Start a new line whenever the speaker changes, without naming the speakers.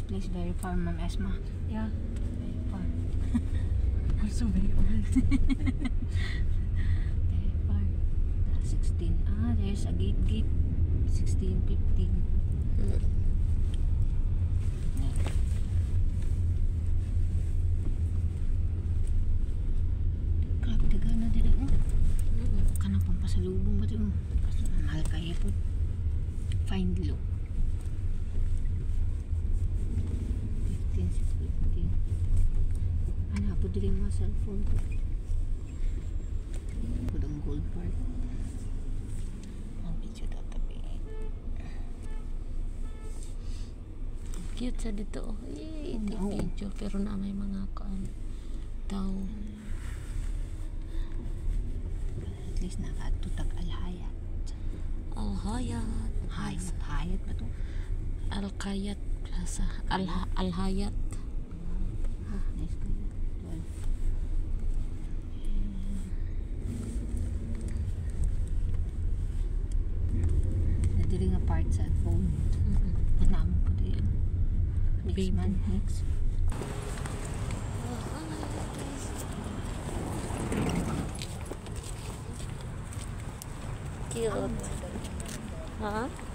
This place very far, Ma'am Esma.
Yeah.
Very far.
Also very old.
Very far. 16. Ah, there's a gate. 16, 15. Grabe, daga na din. Kana pang pasalubong ba ito? Kasi mahal kaya po. Find low. 15, 15. Ano po din yung mga cellphone ko. Pudang gold part. Ang video databi.
Cute sa dito. Ito video. Pero na may mga tao.
At least nakatutag Alhayat.
Alhayat.
Hayat ba ito?
Alkayat Plaza. Alhayat.
Ah, nice ka yun. 12. Nadiri nga part sa phone. Naman po din. Next month. Next.
Cute. Ha?